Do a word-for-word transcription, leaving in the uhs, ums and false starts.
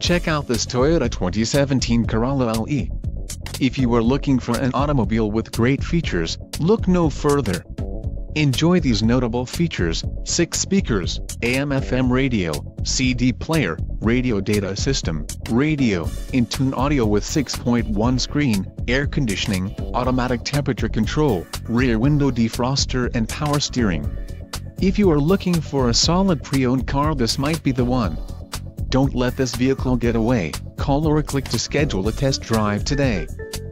Check out this Toyota twenty seventeen Corolla L E. If you are looking for an automobile with great features, look no further. Enjoy these notable features: six speakers, A M F M radio, C D player, radio data system, radio, in-tune audio with six point one screen, air conditioning, automatic temperature control, rear window defroster and power steering. If you are looking for a solid pre-owned car, this might be the one. Don't let this vehicle get away. Call or click to schedule a test drive today.